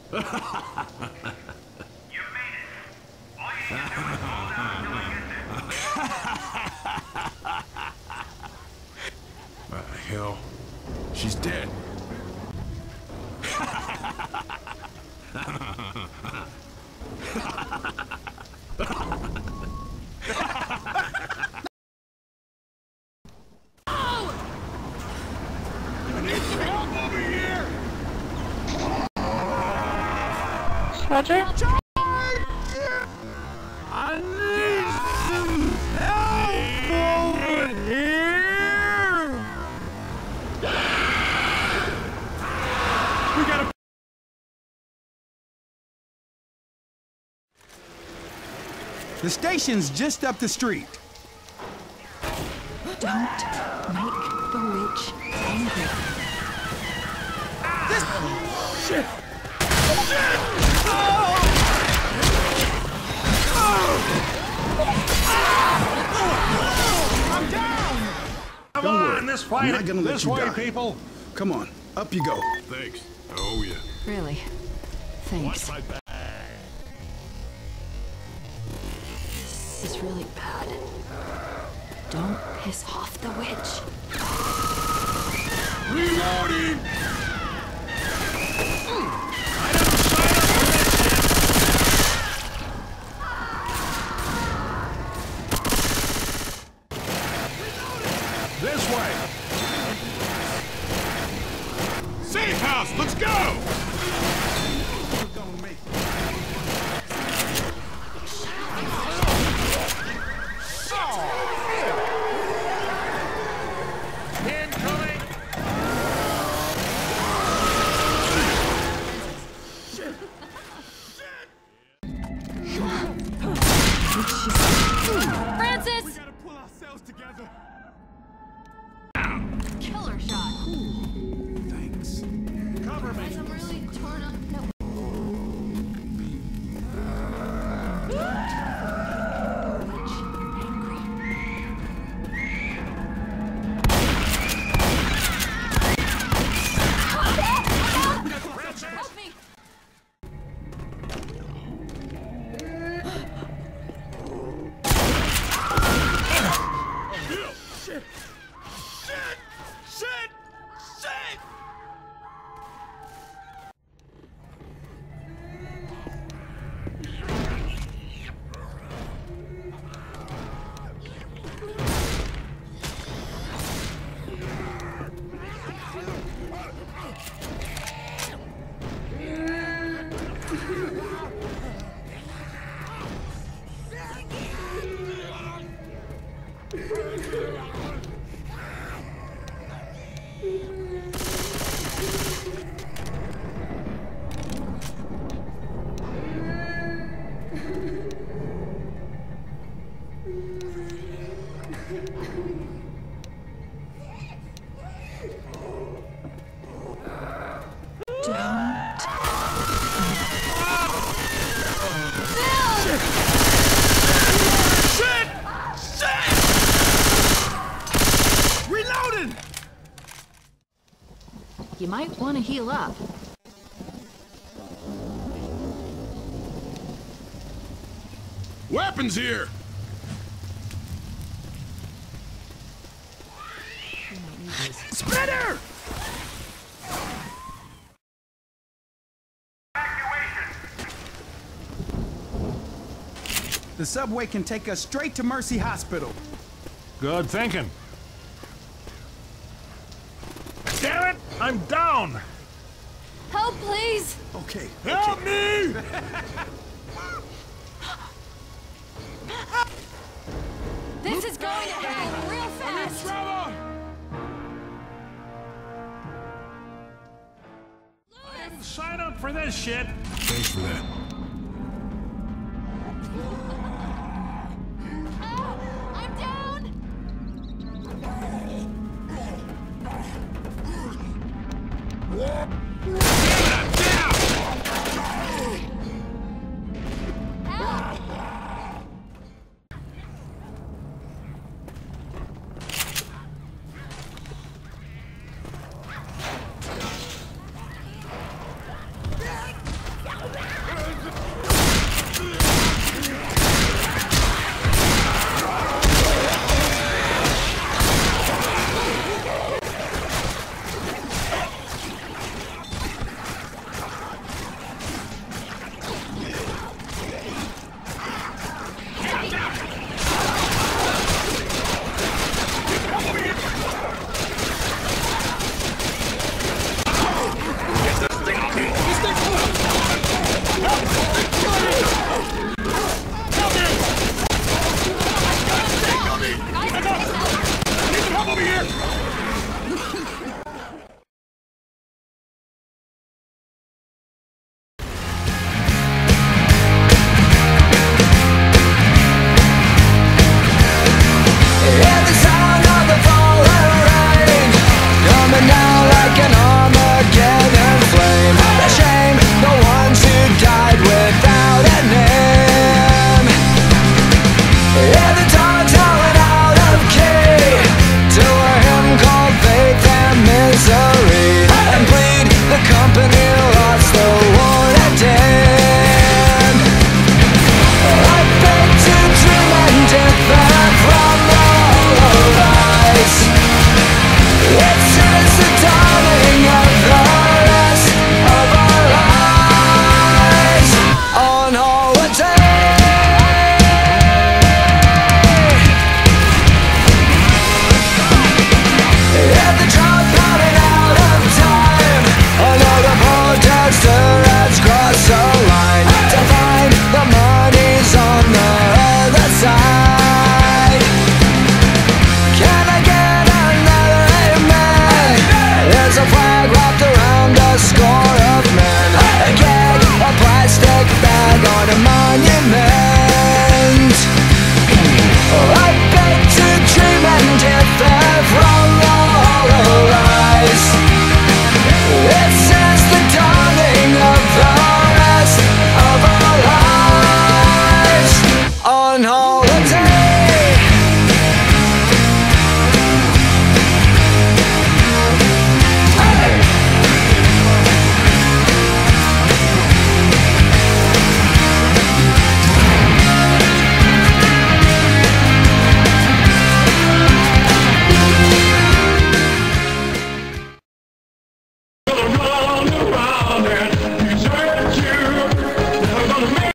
You made it. All you need to do is fall down until I get there. What the hell? She's dead. Roger? I need some help over here! We gotta... The station's just up the street. Don't make the witch angry. This... Shit! I'm down! Come Don't on, worry. this I'm fight, not gonna let this you way, die. people. Come on, up you go. Thanks. Oh, yeah. Really? Thanks. Watch my back. This is really bad. Don't piss off the witch. Reloading! This way! Safe house, let's go! We're gonna make it. Incoming! Francis! We gotta pull ourselves together. Killer shot. Thanks. Cover me! I'm really torn up. No. Witch angry. Help me! Shit! Shit! Shit! Shit! Reloading! You might want to heal up. Weapons here! Spinner! The subway can take us straight to Mercy Hospital. Good thinking. Damn it! I'm down! Help, please! Okay. Help me! This is going to happen real fast! Trouble! Lewis! Didn't sign up for this shit! Thanks for that. I'm down! Damn it!